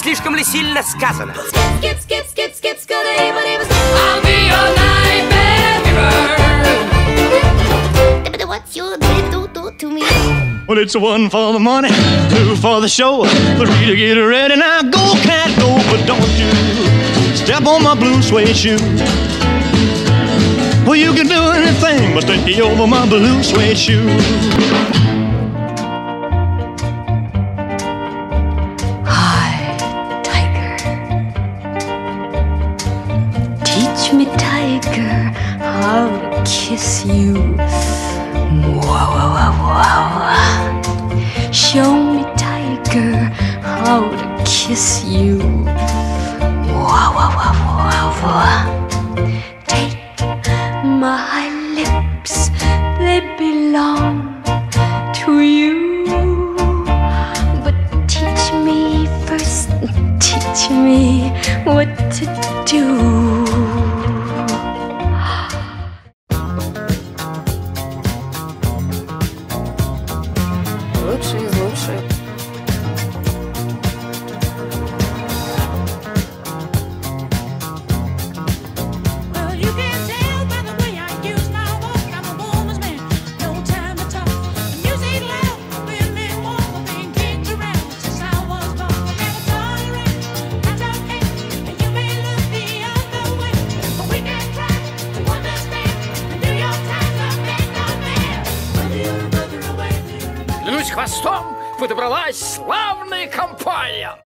слишком ли сильно сказано? I'll be your nightmare fever. What's your do to me? Well, it's 1 for the money, 2 for the show, 3 to get ready. Now go, cat, go, but don't you step on my blue suede shoe. Well, you can do anything but stay over my blue suede shoe. Hi, tiger. Teach me, tiger, how to kiss you. Wow, wow, wow, wow. Show me, tiger, how to kiss you. Wow, wow, wow, wow, wow. Take my lips, they belong to you. But teach me first, teach me what to do. Лучшие из лучших. Клянусь хвостом, подобралась славная компания.